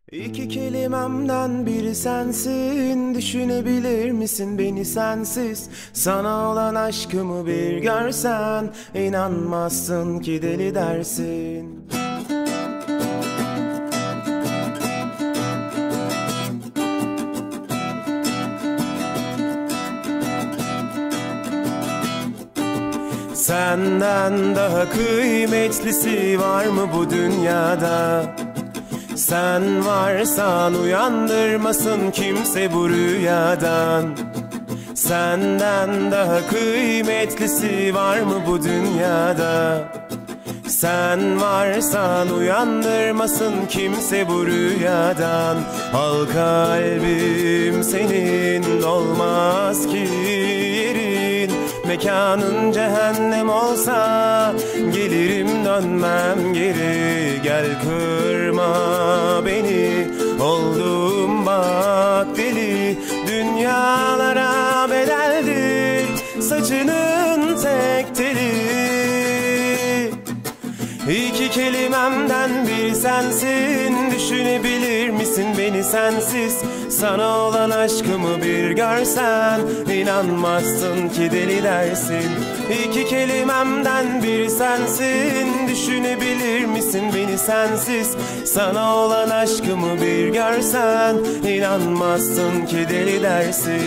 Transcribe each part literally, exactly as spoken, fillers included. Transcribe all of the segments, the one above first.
İki kelimemden biri sensin. Düşünebilir misin beni sensiz? Sana olan aşkımı bir görsen inanmazsın ki deli dersin. Senden daha kıymetlisi var mı bu dünyada? Sen varsan uyandırmasın kimse bu rüyadan. Senden daha kıymetlisi var mı bu dünyada? Sen varsan uyandırmasın kimse bu rüyadan. Al kalbim senin olmaz ki yerin. Mekanın cehennem olsa gelirim dönmem geri. Gel kırma beni, oldum bak deli. Dünyalara bedeldir saçının tek teli. İki kelimemden biri sensin. Düşünebilir misin beni sensiz? Sana olan aşkımı bir görsen inanmazsın ki deli dersin. İki kelimemden biri sensin. Düşünebilir misin beni sensiz? Sana olan aşkımı bir görsen inanmazsın ki deli dersin.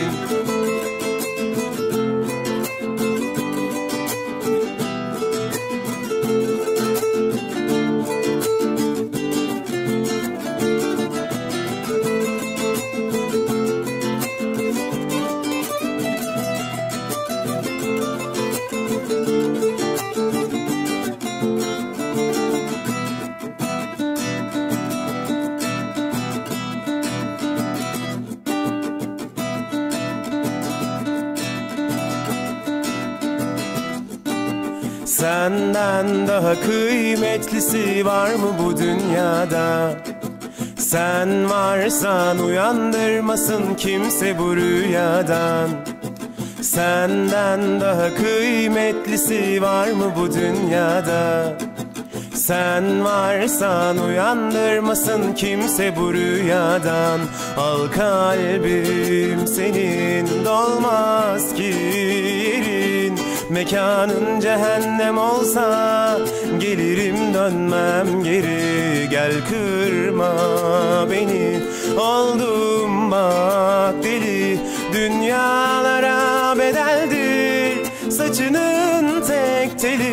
Senden daha kıymetlisi var mı bu dünyada? Sen varsan uyandırmasın kimse bu rüyadan. Senden daha kıymetlisi var mı bu dünyada? Sen varsan uyandırmasın kimse bu rüyadan. Al kalbim senin dolmaz ki yerin. Mekanın cehennem olsa gelirim dönmem geri. Gel kırma beni, oldum bak deli. Dünyalara bedeldir saçının tek teli.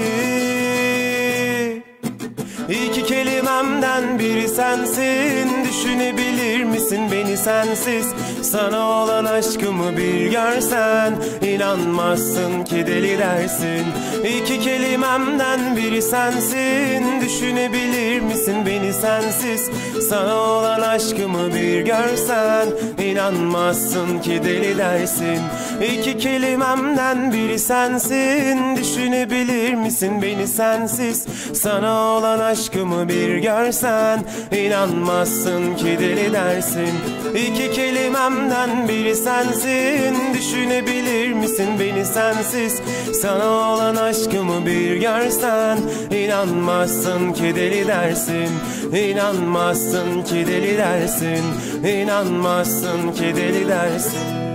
İki kelimemden biri sensin. Düşünebilir misin beni sensiz? Sana olan aşkımı bir görsen inanmazsın ki deli dersin. İki kelimemden biri sensin. Düşünebilir misin beni sensiz? Sana olan aşkımı bir görsen inanmazsın ki deli dersin. İki kelimemden biri sensin. Düşünebilir misin beni sensiz? Sana olan aşkımı bir görsen inanmazsın ki deli dersin. İki kelimemden biri sensin. Düşünebilir misin beni sensiz? Sana olan aşkımı bir görsen inanmazsın ki deli dersin. İnanmazsın ki deli dersin. İnanmazsın ki deli dersin.